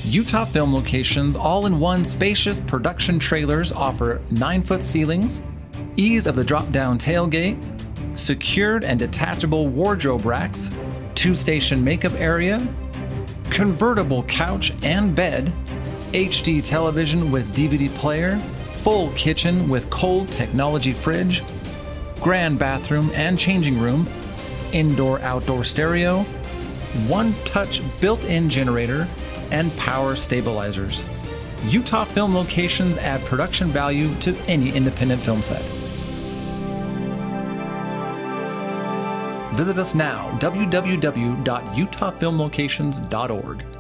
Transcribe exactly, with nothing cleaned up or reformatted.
Utah Film Locations all-in-one spacious production trailers offer nine-foot ceilings, ease of the drop-down tailgate, secured and detachable wardrobe racks, two-station makeup area, convertible couch and bed, H D television with D V D player, full kitchen with cold technology fridge, grand bathroom and changing room, indoor-outdoor stereo, one-touch built-in generator, and power stabilizers. Utah Film Locations add production value to any independent film set. Visit us now, w w w dot utah film locations dot org.